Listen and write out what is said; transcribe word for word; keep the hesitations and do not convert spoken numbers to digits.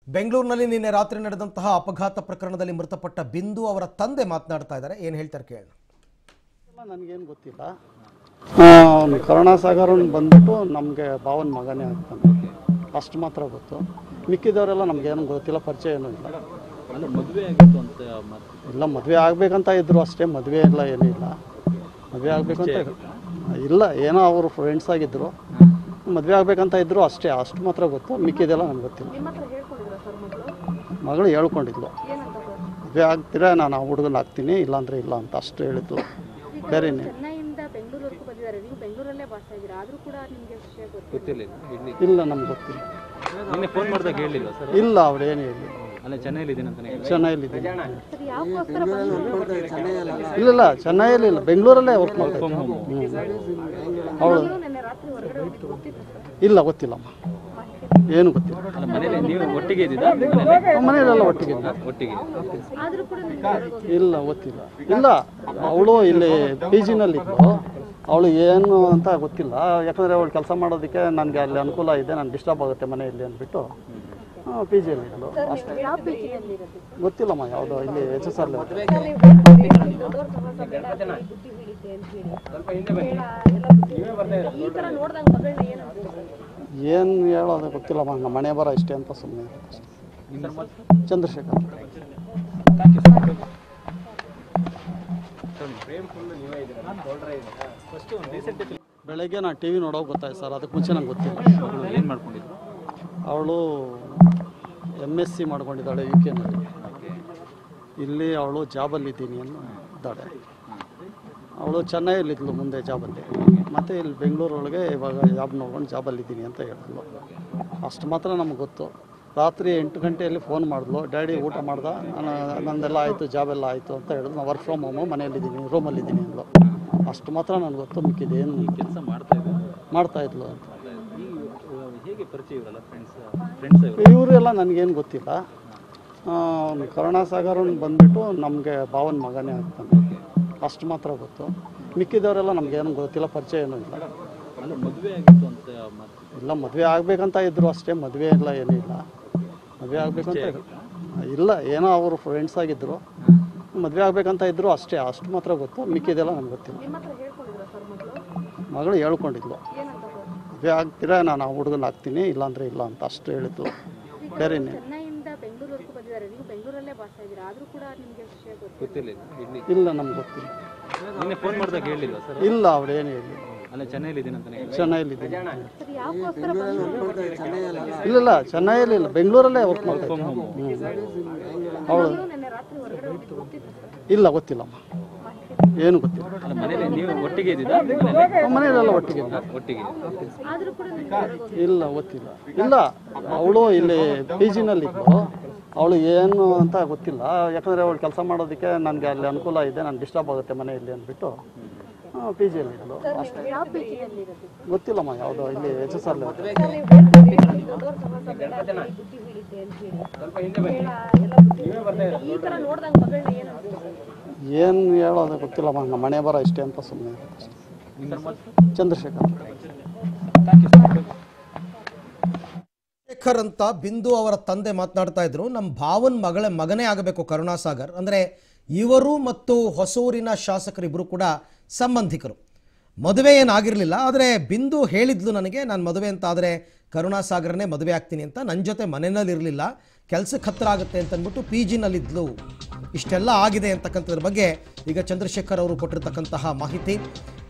ಬೆಂಗಳೂರಿನಲ್ಲಿ ನಿನ್ನೆ ರಾತ್ರಿ ನಡೆದಂತಹ ಅಪಘಾತ ಪ್ರಕರಣದಲ್ಲಿ ಮೃತಪಟ್ಟ ಬಿಂದು ಅವರ ತಂದೆ ಮಾತನಾಡ್ತಾ ಇದ್ದಾರೆ. ಏನು ಹೇಳ್ತಾರೆ ಕೇಳೋಣ. ನನಗೇನು ಗೊತ್ತಿಲ್ಲ. ಅವನು ಕರುಣಾಸಾಗರ್ ಬಂದ್ಬಿಟ್ಟು ನಮಗೆ ಭಾವನ ಮಗನೇ ಆಗ್ತಾನೆ, ಅಷ್ಟು ಮಾತ್ರ ಗೊತ್ತು. ಮಿಕ್ಕಿದವರೆಲ್ಲ ನಮಗೇನು ಗೊತ್ತಿಲ್ಲ, ಪರಿಚಯ ಏನೂ ಇಲ್ಲ. ಮದುವೆ ಆಗಿತ್ತು ಅಂತ ಇಲ್ಲ, ಮದುವೆ ಆಗಬೇಕಂತ ಇದ್ರು ಅಷ್ಟೇ, ಮದುವೆ ಎಲ್ಲ ಏನೂ ಇಲ್ಲ. ಮದುವೆ ಆಗಬೇಕಂತ ಇಲ್ಲ, ಏನೋ ಅವರು ಫ್ರೆಂಡ್ಸ್ ಆಗಿದ್ದರು, ಮದುವೆ ಆಗಬೇಕಂತ ಇದ್ರು ಅಷ್ಟೇ, ಅಷ್ಟು ಮಾತ್ರ ಗೊತ್ತು. ಮಿಕ್ಕಿದೆಲ್ಲ ನನಗೆ ಗೊತ್ತಿಲ್ಲ. ಮಗಳು ಹೇಳ್ಕೊಂಡಿದ್ಲು, ಮದುವೆ ಆಗ್ತೀರಾ ನಾನು ಆ ಹುಡುಗನ ಹಾಕ್ತೀನಿ, ಇಲ್ಲಾಂದರೆ ಇಲ್ಲ ಅಂತ ಅಷ್ಟು ಹೇಳಿದ್ದು. ಬೇರೆ ಇಲ್ಲ, ನಮ್ಗೆ ಗೊತ್ತಿಲ್ಲ. ಫೋನ್ ಮಾಡಿದಾಗ ಹೇಳಿಲ್ಲ ಸರ್? ಇಲ್ಲ, ಅವ್ರು ಏನು ಹೇಳಿಲ್ಲ. ಅಲ್ಲ, ಚೆನ್ನೈಲಿದ್ದೀನಿ ಅಂತ. ಚೆನ್ನೈಲಿದ್ದೀನಿ. ಇಲ್ಲ, ಚೆನ್ನೈಯಲ್ಲಿ ಇಲ್ಲ, ಬೆಂಗಳೂರಲ್ಲೇ ವರ್ಕ್ ಮಾಡ್ತಾ ಅವಳು. ಇಲ್ಲ, ಗೊತ್ತಿಲ್ಲಮ್ಮ, ಏನು ಗೊತ್ತಿಲ್ಲ. ಮನೇಲಿ ನೀವು ಒಟ್ಟಿಗೆ ಇದ್ದಿದ್ದಾ? ಮನೆಯಲ್ಲೆಲ್ಲ ಒಟ್ಟಿಗೆ ಒಟ್ಟಿಗೆ ಇಲ್ಲ, ಗೊತ್ತಿಲ್ಲ. ಇಲ್ಲ, ಅವಳು ಇಲ್ಲಿ ಪಿ ಜಿನಲ್ಲಿದ್ದು, ಅವಳು ಏನು ಅಂತ ಗೊತ್ತಿಲ್ಲ. ಯಾಕಂದರೆ ಅವಳು ಕೆಲಸ ಮಾಡೋದಕ್ಕೆ ನನಗೆ ಅಲ್ಲಿ ಅನುಕೂಲ ಇದೆ, ನಾನು ಡಿಸ್ಟರ್ಬ್ ಆಗುತ್ತೆ ಮನೆಯಲ್ಲಿ ಅಂದ್ಬಿಟ್ಟು ಪಿ ಜಿಯಲ್ಲಿ ಇದ್ಲು ಅಷ್ಟೇ. ಗೊತ್ತಿಲ್ಲಮ್ಮ, ಯಾವುದೋ ಇಲ್ಲಿ ಎಚ್ ಎಸ್ ಆರ್ ಏನು ಹೇಳೋದು ಗೊತ್ತಿಲ್ಲಮ್ಮ. ನಮ್ಮ ಮನೆ ಬರ ಇಷ್ಟೇ ಅಂತ ಸುಮ್ಮನೆ. ಚಂದ್ರಶೇಖರ್. ಬೆಳಗ್ಗೆ ನಾನು ಟಿ ವಿ ನೋಡೋಕೆ ಗೊತ್ತಾಯ್ತು ಸರ್, ಅದಕ್ಕೆ ಮುಂಚೆ ನಂಗೆ ಗೊತ್ತಿಲ್ಲ. ಏನು ಮಾಡ್ಕೊಂಡಿದ್ರು? ಅವಳು ಎಮ್ ಎಸ್ ಸಿ ಮಾಡ್ಕೊಂಡಿದ್ದಾಳೆ ಯು ಕೆನಲ್ಲಿ. ಇಲ್ಲಿ ಅವಳು ಜಾಬಲ್ಲಿದ್ದೀನಿ ಅಂದಿದ್ದಾಳೆ. ಅವಳು ಚೆನ್ನೈಯಲ್ಲಿದ್ಲು ಮುಂದೆ ಜಾಬಲ್ಲಿ, ಮತ್ತು ಇಲ್ಲಿ ಬೆಂಗಳೂರೊಳಗೆ ಇವಾಗ ಜಾಬ್ ನೋಡ್ಕೊಂಡು ಜಾಬಲ್ಲಿದ್ದೀನಿ ಅಂತ ಹೇಳಿದ್ಲು. ಅಷ್ಟು ಮಾತ್ರ ನಮ್ಗೆ ಗೊತ್ತು. ರಾತ್ರಿ ಎಂಟು ಗಂಟೆಯಲ್ಲಿ ಫೋನ್ ಮಾಡಿದ್ಲು, ಡ್ಯಾಡಿ ಊಟ ಮಾಡ್ದೆ, ನಂದೆಲ್ಲ ಆಯಿತು, ಜಾಬೆಲ್ಲ ಆಯಿತು ಅಂತ ಹೇಳಿದ್ರು. ನಾನು ವರ್ಕ್ ಫ್ರಮ್ ಹೋಮು, ಮನೆಯಲ್ಲಿದ್ದೀನಿ, ರೂಮಲ್ಲಿದ್ದೀನಿ ಅಂದ್ಲು. ಅಷ್ಟು ಮಾತ್ರ ನನಗೆ ಗೊತ್ತು. ಮಿಕ್ಕಿದೇನು ಕೆಲಸ ಮಾಡ್ತಾ ಇದ್ರು ಮಾಡ್ತಾಯಿದ್ಲು ಅಂತ. ಹೇಗೆ ಪರಿಚಯ ಇವರಲ್ಲ ಫ್ರೆಂಡ್ಸ್ ಫ್ರೆಂಡ್ಸ್ ಇವರೆಲ್ಲ ನನಗೇನು ಗೊತ್ತಿಲ್ಲ. ಅವನು ಕರುಣಾಸಾಗರ್ ಬಂದ್ಬಿಟ್ಟು ನಮಗೆ ಭಾವನ ಮಗನೇ ಆಗ್ತಾನೆ, ಅಷ್ಟು ಮಾತ್ರ ಗೊತ್ತು. ಮಿಕ್ಕಿದವರೆಲ್ಲ ನಮಗೇನು ಗೊತ್ತಿಲ್ಲ, ಪರಿಚಯ ಏನೂ ಇಲ್ಲ. ಅಲ್ಲ, ಮದುವೆ ಆಗಿತ್ತು ಅಂತ ಇಲ್ಲ, ಮದುವೆ ಆಗಬೇಕಂತ ಇದ್ರು ಅಷ್ಟೇ, ಮದುವೆ ಎಲ್ಲ ಏನೂ ಇಲ್ಲ. ಮದುವೆ ಆಗಬೇಕಂತ ಇಲ್ಲ, ಏನೋ ಅವರು ಫ್ರೆಂಡ್ಸ್ ಆಗಿದ್ದರು, ಮದುವೆ ಆಗಬೇಕಂತ ಇದ್ರು ಅಷ್ಟೇ, ಅಷ್ಟು ಮಾತ್ರ ಗೊತ್ತು. ಮಿಕ್ಕಿದೆಲ್ಲ ನಮ್ಗೆ ಗೊತ್ತಿಲ್ಲ. ಮಗಳು ಹೇಳ್ಕೊಂಡಿದ್ಲು, ಮದುವೆ ಆಗ್ತೀರಾ ನಾನು ಆ ಹುಡುಗನ ಹಾಕ್ತೀನಿ, ಇಲ್ಲಾಂದರೆ ಇಲ್ಲ ಅಂತ ಅಷ್ಟು ಹೇಳಿದ್ದು. ಬೇರೆ ಇಲ್ಲ, ನಮ್ಗೆ ಗೊತ್ತಿಲ್ಲ. ಫೋನ್ ಮಾಡಿದಾಗ ಹೇಳಿಲ್ಲ ಸರ್? ಇಲ್ಲ, ಅವ್ರು ಏನು ಹೇಳಿಲ್ಲ. ಅಲ್ಲ, ಚೆನ್ನೈಲಿದ್ದೀನಿ ಅಂತ. ಚೆನ್ನೈಲಿದ್ದೀನಿ. ಇಲ್ಲ, ಇಲ್ಲ, ಚೆನ್ನೈಯಲ್ಲಿ ಇಲ್ಲ, ಬೆಂಗಳೂರಲ್ಲೇ ವರ್ಕ್ ಮಾಡ್ತಾ ಅವಳು. ಇಲ್ಲ, ಗೊತ್ತಿಲ್ಲಮ್ಮ, ಏನು ಗೊತ್ತಿಲ್ಲ. ಅಲ್ಲ, ಮನೇಲಿ ನೀವು ಒಟ್ಟಿಗೆ ಇದ್ದಿದ್ದಾ? ಮನೆಯಲ್ಲೆಲ್ಲ ಒಟ್ಟಿಗೆ ಒಟ್ಟಿಗೆ ಇಲ್ಲ, ಗೊತ್ತಿಲ್ಲ. ಇಲ್ಲ, ಅವಳು ಇಲ್ಲಿ ಪಿ ಜಿನಲ್ಲಿದ್ದು, ಅವಳು ಏನು ಅಂತ ಗೊತ್ತಿಲ್ಲ. ಯಾಕಂದರೆ ಅವಳು ಕೆಲಸ ಮಾಡೋದಕ್ಕೆ ನನಗೆ ಅಲ್ಲಿ ಅನುಕೂಲ ಇದೆ, ನಾನು ಡಿಸ್ಟರ್ಬ್ ಆಗುತ್ತೆ ಮನೆಯಲ್ಲಿ ಅಂದ್ಬಿಟ್ಟು ಪಿ ಜಿಯಲ್ಲಿ ಇದ್ಲು ಅಷ್ಟೇ. ಗೊತ್ತಿಲ್ಲಮ್ಮ, ಯಾವುದೋ ಇಲ್ಲಿ ಎಚ್ ಎಸ್ ಆರ್ ಏನು ಹೇಳೋದು ಗೊತ್ತಿಲ್ಲಮ್ಮ. ನಮ್ಮ ಮನೆ ಬರ ಇಷ್ಟೇ ಅಂತ ಸುಮ್ಮನೆ. ಚಂದ್ರಶೇಖರ್. ಶೇಖರ್ ಅಂತ ಬಿಂದು ಅವರ ತಂದೆ ಮಾತನಾಡ್ತಾ ಇದ್ರು. ನಮ್ಮ ಭಾವನ ಮಗಳ ಮಗನೇ ಆಗಬೇಕು ಕರುಣಾಸಾಗರ್. ಅಂದರೆ ಇವರು ಮತ್ತು ಹೊಸೂರಿನ ಶಾಸಕರಿಬ್ಬರು ಕೂಡ ಸಂಬಂಧಿಕರು. ಮದುವೆ ಏನಾಗಿರಲಿಲ್ಲ, ಆದರೆ ಬಿಂದು ಹೇಳಿದ್ಲು ನನಗೆ, ನಾನು ಮದುವೆ ಅಂತ ಆದರೆ ಕರುಣಾಸಾಗರನೇ ಮದುವೆ ಆಗ್ತೀನಿ ಅಂತ. ನನ್ನ ಜೊತೆ ಮನೆಯಲ್ಲಿರಲಿಲ್ಲ, ಕೆಲಸಕ್ಕೆ ಹತ್ತಿರ ಆಗುತ್ತೆ ಅಂತ ಅಂದ್ಬಿಟ್ಟು ಪಿ ಜಿನಲ್ಲಿದ್ಲು. ಇಷ್ಟೆಲ್ಲ ಆಗಿದೆ ಅಂತಕ್ಕಂಥದ್ರ ಬಗ್ಗೆ ಈಗ ಚಂದ್ರಶೇಖರ್ ಅವರು ಕೊಟ್ಟಿರ್ತಕ್ಕಂತಹ ಮಾಹಿತಿ.